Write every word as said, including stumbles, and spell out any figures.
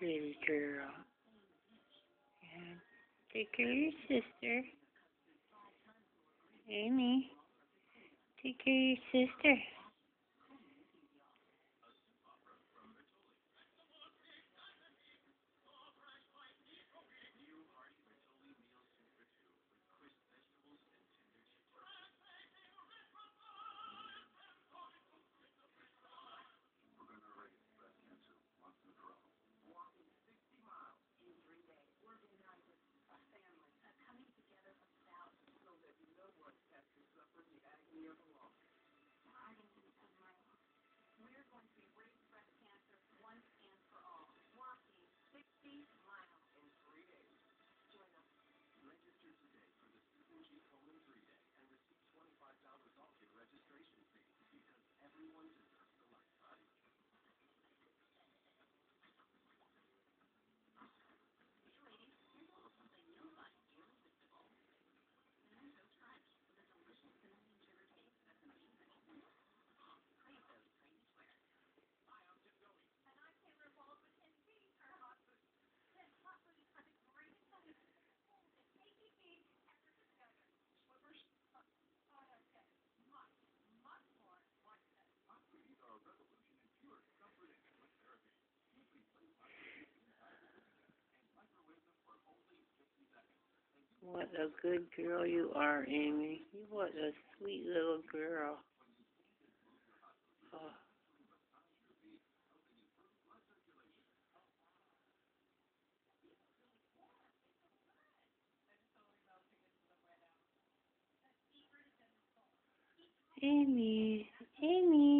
pretty girl. And take care of your sister. Aimee, take care of your sister. What a good girl you are, Aimee. You what a sweet little girl. Oh. Aimee, Aimee.